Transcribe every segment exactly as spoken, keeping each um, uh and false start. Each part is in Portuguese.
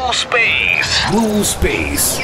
Blue Space. Blue Space.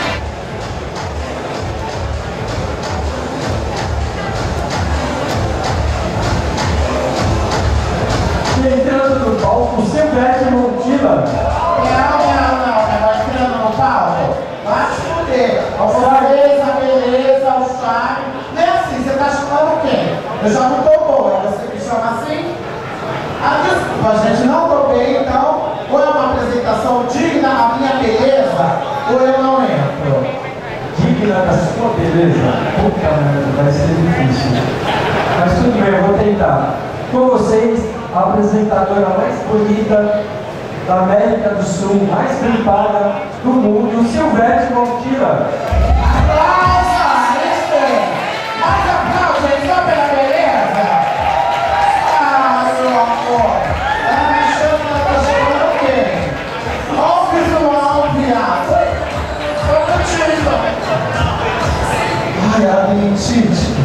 Entrando no palco, Silvete Montila. Não, não, não, negócio entrando no palco. Vai se fuder. A beleza, a beleza, o charme. Não é assim, você tá chamando quem? Eu já não tô boa, você me chama assim? Ah, desculpa, gente, não tô bem, então, ou é uma apresentação digna da minha beleza, ou eu não entro. Digna da sua beleza? Puta merda, vai ser difícil. Mas tudo bem, eu vou tentar. Com vocês, a apresentadora mais bonita da América do Sul, mais pimpada do mundo, Silvete Montila. Aplausa! Isso! Mais aplausos, gente, só pela beleza! Ah, meu amor! Ela me chama, ela tá chamando quem? Olha o visual, viado! Tô contigo! Ai, a mentite!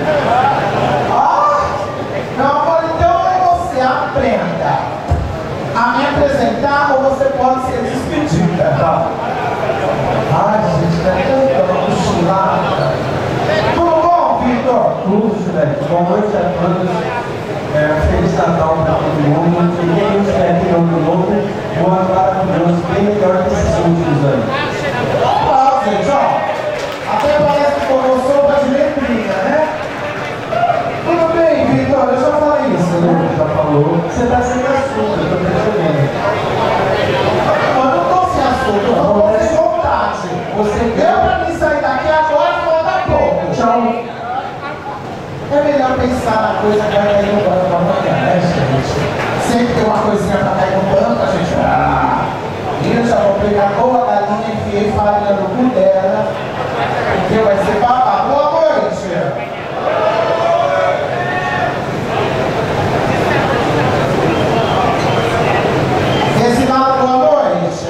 Ah! Meu amor, então você aprenda a me apresentar ou você pode ser despedida, tá? Ai, gente, tá tanta cochilada. Tudo bom, Vitor? Tudo, Silvete. Boa noite a todos. É, Feliz Natal para todo mundo. E quem nos quer ter ano novo, um ano maravilhoso, bem melhor que esses últimos anos. Ó, gente, ó. Até parece que tomou sopa de letrinha, né? Tudo bem, Vitor, eu já falei isso, né? Já falou. Você está sem assunto, eu estou percebendo. Eu não tô sem assunto, eu tô sem vontade. Você Deu pra mim sair daqui agora e voltar pouco. Tchau. É melhor pensar na coisa que vai cair no banco amanhã, né, gente? Sempre tem uma coisinha pra cair no banco, a gente... Ah, eu já vou pegar boa galinha, enfiei farinha no cu dela, porque vai ser babado. Boa noite! Reginaldo, boa noite!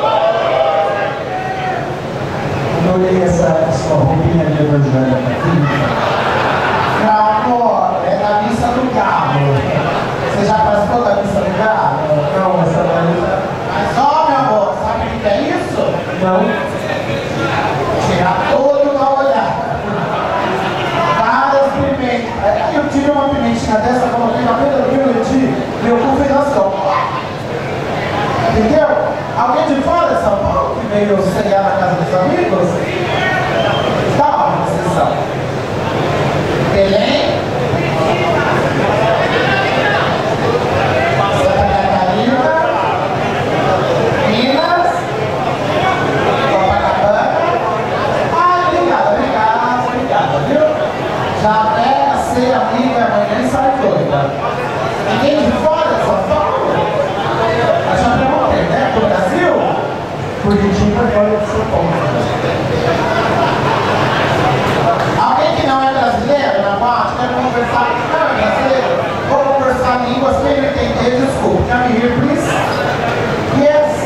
Adorei essa sua roupinha de evangélica aqui. Meu amor, é da missa do galo. Você já participou da missa do galo? Não, essa daí. Mas ó, meu amor, sabe o que é isso? Não. Tirar todo na olhada. Várias pimentas. Eu tirei uma pimentinha dessa, coloquei na beira do meu Edi, meu cu fez assim, ó. Entendeu? Alguém de fora de São Paulo que veio ceiar na casa dos amigos? Tá, onde vocês são? Belém? Santa Catarina? Minas? Copacabana? Ah, obrigado, obrigado, obrigado, viu? Já pega, ser amiga, amanhã e sai doida. Ninguém de fora de São Paulo? Eu já perguntei, né? Do Brasil? Curitiba fora de São Paulo. Alguém que não é brasileiro na boate quer conversar? Não é brasileiro? Vou conversar em línguas, quem não entender, desculpe. Can you hear, please? Yes.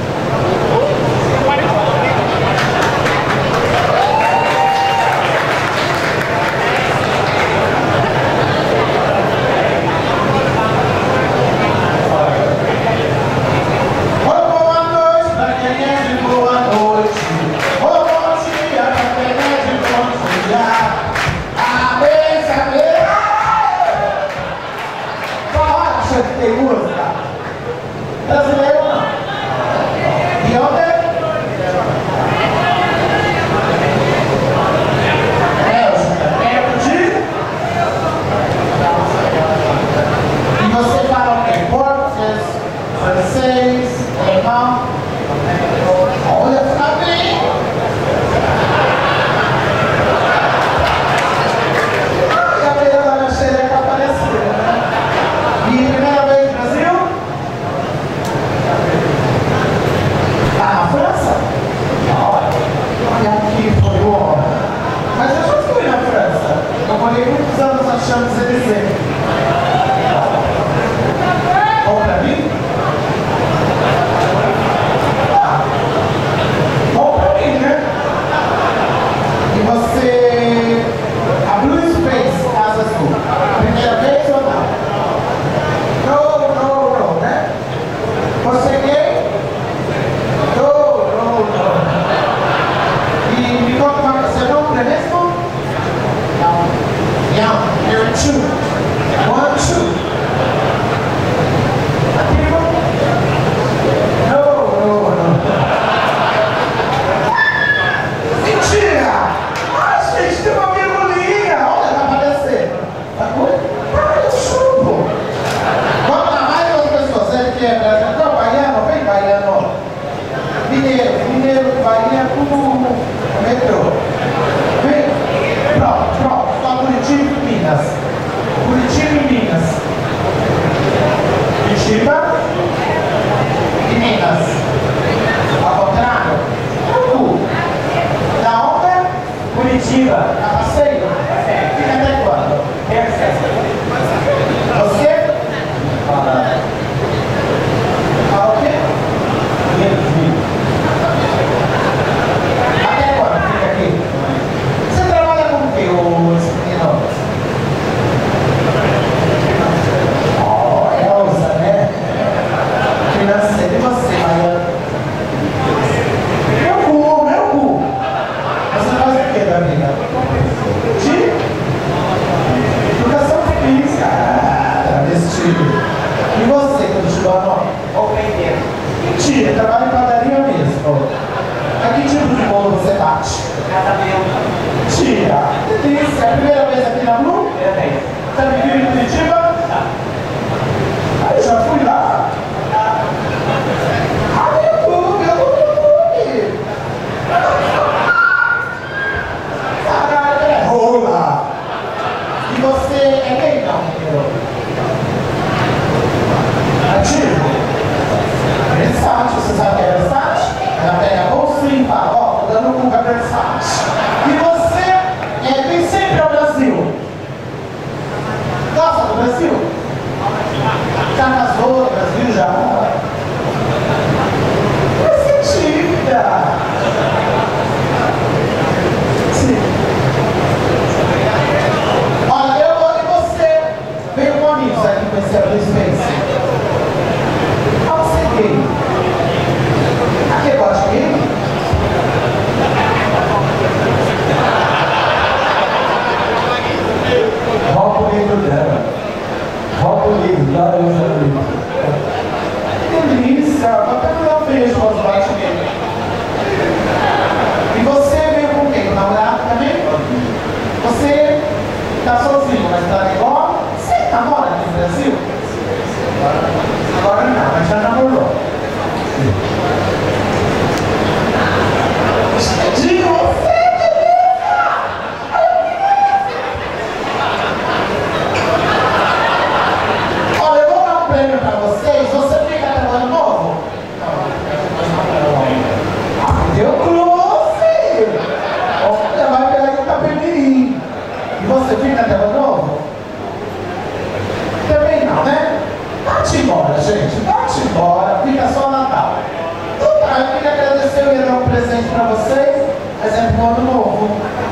Oh, boa noite pra quem é de boa noite. Oh, bom dia pra quem é de bom dia. Amém, amém. Qual hora acha que tem música? Brasileiro não. E ontem? Bélgica, perde. E você fala o quê? Português, francês, alemão? Olha, tá bem. E a beira da minha xereca apareceu, né? E primeira vez no Brasil? é brasileiro? Não, baiano, vem baiano. Mineiro, mineiro, Bahia, tudo metrô. Vem, pronto, pronto. Só Curitiba e Minas. Curitiba e Minas. Curitiba e Minas. Ao contrário? Tudo. Da onde? Curitiba. A passeio? É. Fica até quando? Você? Fala. Fala o quê? Até quando fica aqui? Você trabalha com o quê, ô menino? Oh, Elza, né? Financeiro. E você, Maria? Meu cu, meu cu. Você faz o quê da vida? De? Educação física. Ah, travesti. E você, Curitibano? Ofendeiro. Mentira, trabalha em padaria mesmo. A que tipo de bolo você bate? Casamento. Mentira. Delícia. É a primeira vez aqui na Blue? Primeira vez. Tá me vindo em Curitiba? Tá. Ah, eu já fui lá. Ah, meu YouTube, eu tô no YouTube. Caralho, é rola. E você é quem não, meu? Ativo? Versátil, você sabe o que é versátil? Ela pega a bolsa e fala, ó, tô dando cu pra versátil. E você é, vem sempre ao Brasil. Gosta do Brasil? Já casou no Brasil, já? Mas que tímida! Sim. Olha, eu vou e você veio com amigos aqui conhecer a Blue Space. Não sei gay. Aqui gosta de gay? Volta o livro dela. Volta o livro, dá o livro. Delícia! Até que eu vejo os bate nele. E você veio com quem? Com o namorado também? Você tá sozinho, mas tá igual? Você namora aqui no Brasil? Agora não, mas já namorou. De você, delícia! Olha, eu vou dar um prêmio pra vocês. Você fica até o ano novo? Ah, deu close! Olha, vai pegar aqui o cabelinho. E você fica até o ano novo? Também não, né? Vai-te embora, gente. Vai-te embora. Fica só Natal. Então tá, eu queria agradecer. Eu ia dar um presente pra vocês. Mas é pro ano novo.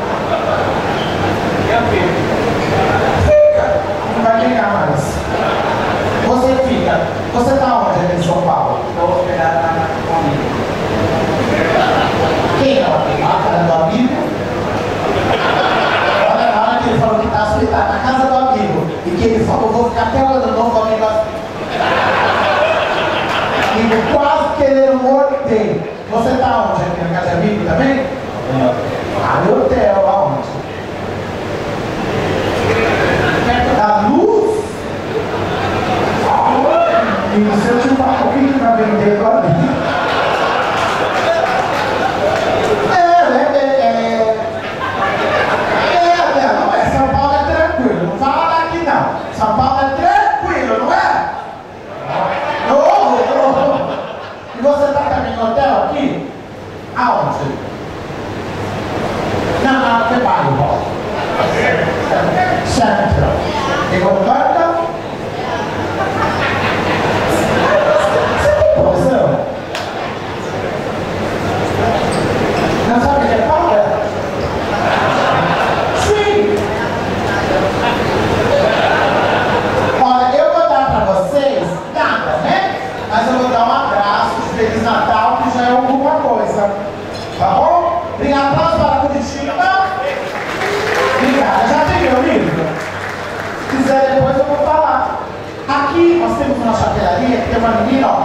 Eu fico. Fica. Não vai ganhar mais. Você fica. Você tá onde aqui em São Paulo? Estou hospedado na casa do amigo. Quem é o amigo? A casa do amigo? Olha, na hora que ele falou que tá hospedado na casa do amigo e que ele falou, vou ficar até o ano novo, o amigo amigo quase querendo morder. Você tá onde aqui? Na casa de amigo também? Ah, no hotel, aonde? Perto da luz? E se eu te falar o que vai vender agora? É, é, é, é. É, não é. São Paulo é tranquilo. Não fala daqui não. São Paulo é tranquilo, não é? Ô, ô. E você tá também no hotel aqui? Aonde? Não, não, que bairro? Centro. E concorda? Você tem posição? Não sabe o que é paga? Sim! Olha, eu vou dar pra vocês nada, né? Mas eu vou dar um abraço de Feliz Natal, que já é alguma coisa. Tá bom? Obrigado, aplausos para Curitiba. Obrigada. Já tem meu livro? Se quiser, depois eu vou falar. Aqui nós temos uma chapelaria que tem uma menina, ó.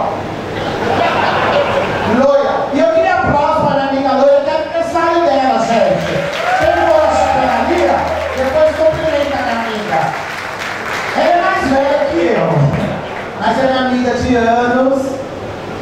Loira. E eu queria aplausos para a minha amiga Loira, que é aniversário dela, gente. Quem for na chapelaria, depois cumprimenta a minha amiga. Ela é mais velha que eu, mas é minha amiga de anos.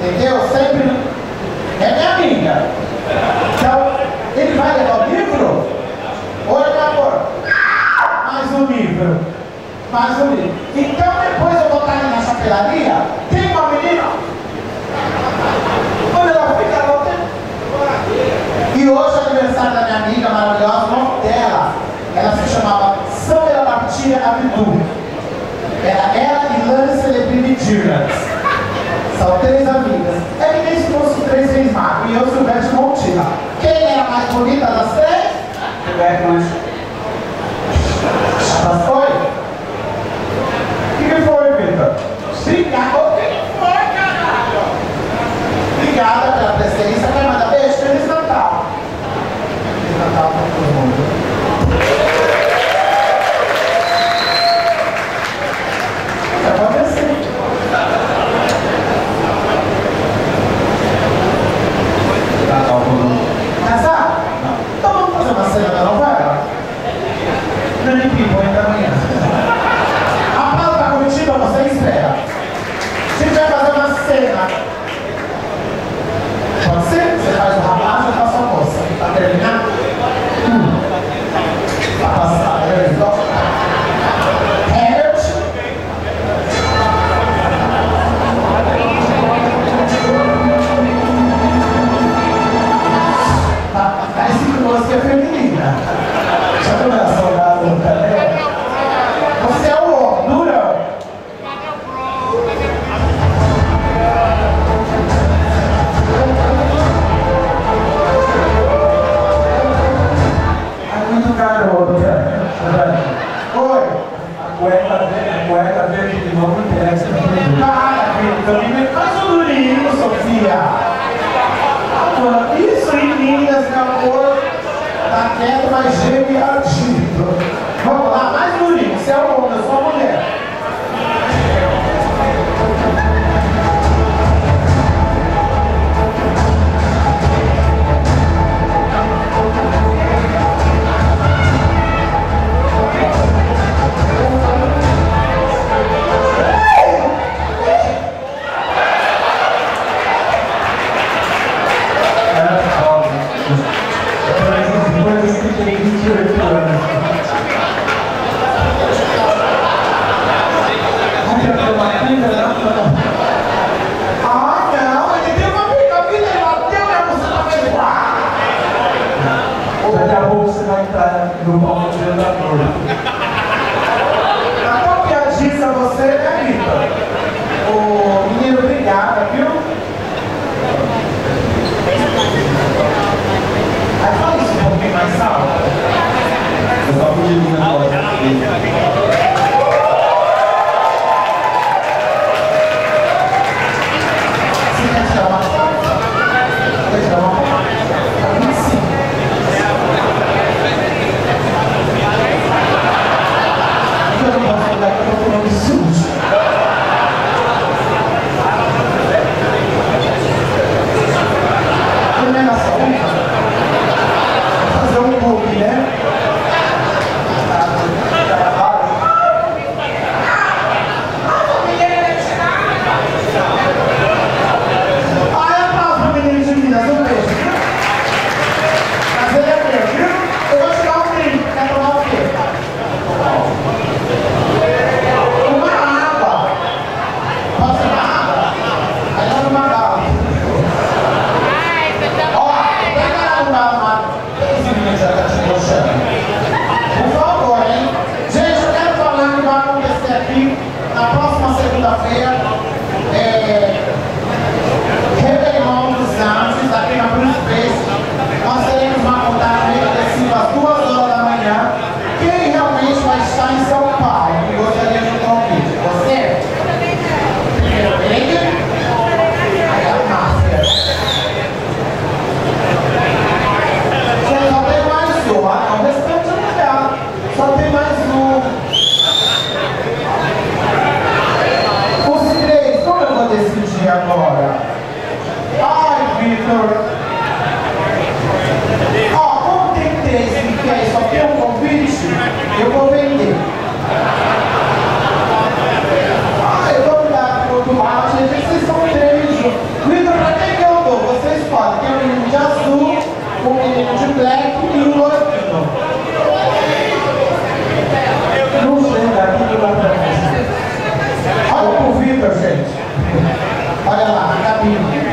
Entendeu? Sempre é minha amiga. Então, ele vai levar o livro? Oi, meu amor. Mais um livro. Mais um livro. Então, depois eu vou estar ali na chapelaria. Tem uma menina. Quando ela fica lá, tem. E hoje é aniversário da minha amiga maravilhosa, o nome dela. Ela se chamava Sandra Martina Abdu. Era ela e Lana Celebrini Dirans. São três amigas. É que nem se fosse três reis magos. E eu, Silvestre Montina. Quem é a mais bonita das três? Silvestre Montina. Elas foi? O que, que foi, Vitor? Obrigado. O que, que foi, caralho? Obrigada pela presença. Quer mandar beijo? Feliz Natal. Feliz Natal pra todo mundo. Pode ser. Natal todo mundo. Casar? Então vamos fazer uma cena da novela?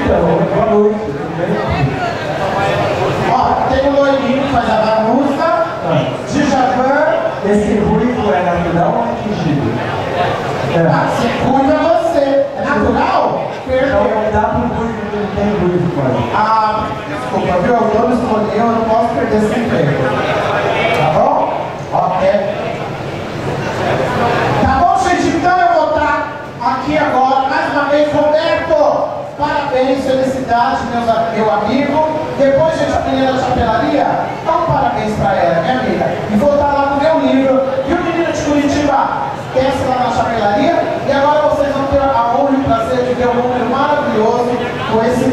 Então, boa noite, tudo bem? Ó, tem um loirinho que faz a bagunça, Ah. Djavan. Esse ruivo é natural ou é fingido? Ah, se cuida você. É natural? Então, Perdeu. dá pro ruivo que não tem ruivo, quase. Ah, desculpa, viu? Eu não escolhi, eu não posso perder esse emprego. Tá bom? Ok. Tá bom, gente? Então eu vou estar aqui agora, mais uma vez, Roberto. Parabéns, felicidades, meus, meu amigo. Depois, gente, a menina da chapelaria, dá um parabéns pra ela, minha amiga. E vou estar lá no meu livro. E o menino de Curitiba, desce lá na chapelaria. E agora vocês vão ter a honra e o prazer de ver um número maravilhoso com esse